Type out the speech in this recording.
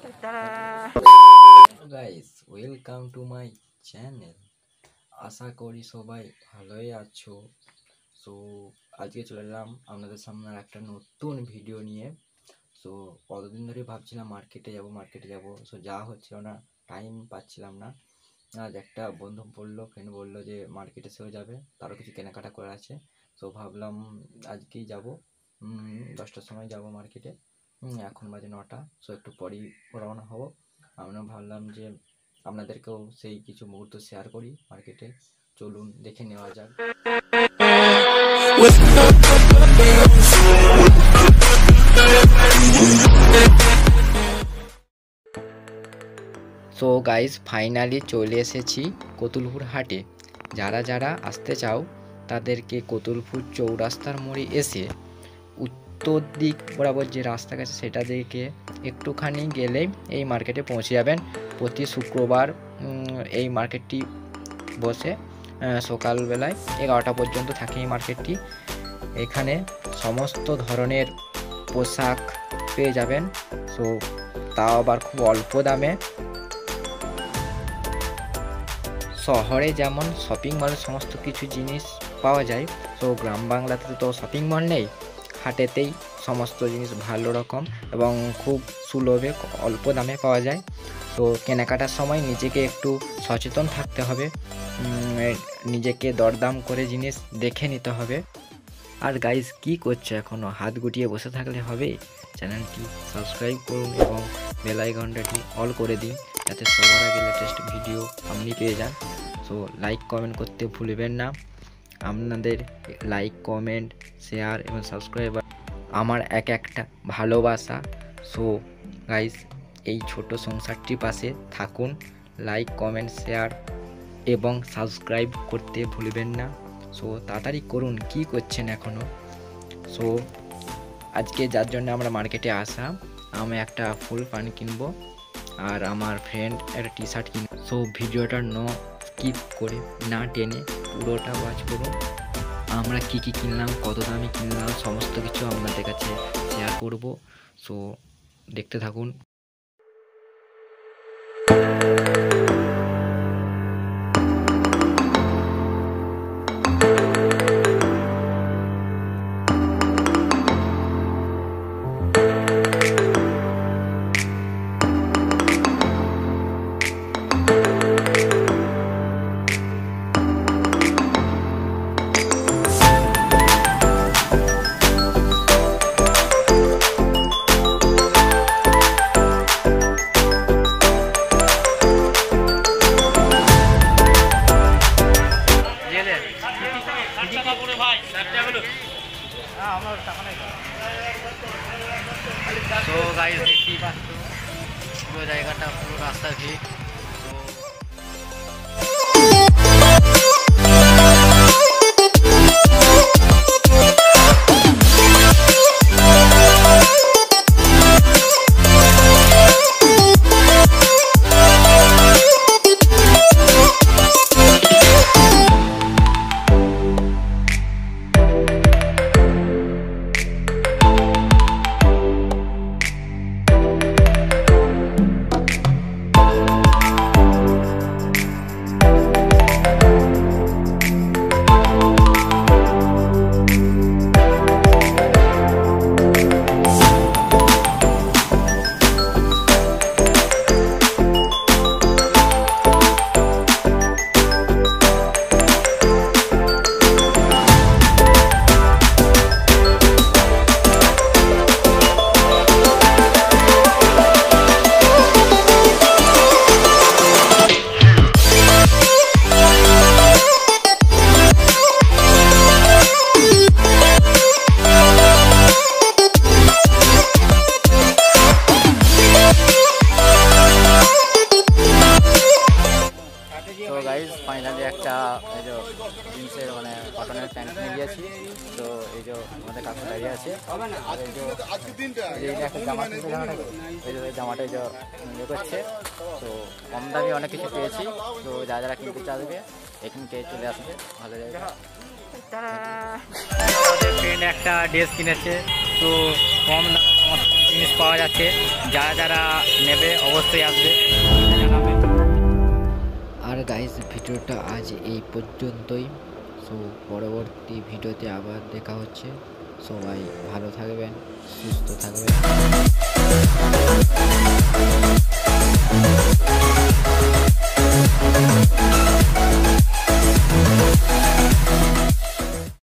Guys, welcome to my channel. আশা করি সবাই ভালোই আছো। সো আজকে চলে এলাম আপনাদের সামনে একটা নতুন ভিডিও নিয়ে। সো কতদিন ধরে ভাবছিলাম মার্কেটে যাব। সো যা হচ্ছিল না, টাইম পাচ্ছিলাম না। আজ একটা বন্ধু ফ্রেন্ড বললো যে মার্কেটে সেও যাবে, তারও কিছু কেনাকাটা করা আছে। সো ভাবলাম আজকেই যাব, 10টার সময় যাব মার্কেটে। এখন বাজে 9টা। সো একটু পরেই রওনা হব। আমরা ভাবলাম যে আপনাদেরকেও সেই কিছু মুহূর্ত শেয়ার করি মার্কেটে। চলুন দেখে নেওয়া যাক। সো গাইস, ফাইনালি চলে এসেছি কতুলপুর হাটে। যারা যারা আসতে চাও তাদেরকে কতুলপুর চৌরাস্তার মোড়ে এসে উত্তর দিক বরাবর যে রাস্তা গেছে সেটা দিকে একটুখানি গেলেই এই মার্কেটে পৌঁছে যাবেন। প্রতি শুক্রবার এই মার্কেটটি বসে, সকালবেলায় 11টা পর্যন্ত থাকে এই মার্কেটটি। এখানে সমস্ত ধরনের পোশাক পেয়ে যাবেন, সো তাও আবার খুব অল্প দামে। শহরে যেমন শপিং মলে সমস্ত কিছু জিনিস পাওয়া যায়, তো গ্রাম বাংলাতে তো শপিং মল নেই। হাটেতেই সমস্ত জিনিস ভালো রকম এবং খুব সুলভে অল্প দামে পাওয়া যায়। তো কেনাকাটার সময় নিজেকে একটু সচেতন থাকতে হবে, নিজেকে দরদাম করে জিনিস দেখে নিতে হবে। আর গাইস, কি করছো এখনও? হাত গুটিয়ে বসে থাকলে হবে? চ্যানেলটি সাবস্ক্রাইব করুন এবং বেল আইকনটি অল করে দিন, যাতে সবার আগে লেটেস্ট ভিডিও আপনি পেয়ে যান। সো লাইক কমেন্ট করতে ভুলবেন না। আপনাদের লাইক, কমেন্ট, শেয়ার এবং সাবস্ক্রাইব আমার একটা ভালোবাসা। সো গাইস, এই ছোট সংসারটির পাশে থাকুন। লাইক, কমেন্ট, শেয়ার এবং সাবস্ক্রাইব করতে ভুলবেন না। সো তাড়াতাড়ি করুন, কি করছেন এখনও? সো আজকে যার জন্য আমরা মার্কেটে আসা, আমি একটা ফুল প্যান্ট কিনবো আর আমার ফ্রেন্ড একটা টি শার্ট কিনবো। সো ভিডিওটা স্কিপ করে না টেনে পুরোটা ওয়াচ করুন। আমরা কি কিনলাম, কত দামে কিনলাম, সমস্ত কিছু আপনাদের কাছে শেয়ার করব। সো দেখতে থাকুন। তো গাইস, দেখতেই পাচ্ছ পুরো জায়গাটা, পুরো রাস্তা ভিড়। ফাইনালি একটা এই যে জিন্সের মানে কটনের প্যান্ট নিয়ে গিয়েছি। তো এই যে আমাদের কাছে দাঁড়িয়ে আছে, একটা জামা কিনতে, জামাটা এই যে ইয়ে করছে। তো কম দামে অনেক কিছু পেয়েছি। তো যারা যারা কিনতে চাইবে এখানকে চলে আসবে, ভালো জায়গা। আমাদের ফ্রেন্ড একটা ড্রেস কিনেছে, তো কম দামে জিনিস পাওয়া যাচ্ছে, যারা যারা নেবে অবশ্যই আসবে। আর গাইস ভিডিওটা আজ এই পর্যন্তই। সো পরবর্তী ভিডিওতে আবার দেখা হচ্ছে। সবাই ভালো থাকবেন, সুস্থ থাকবেন।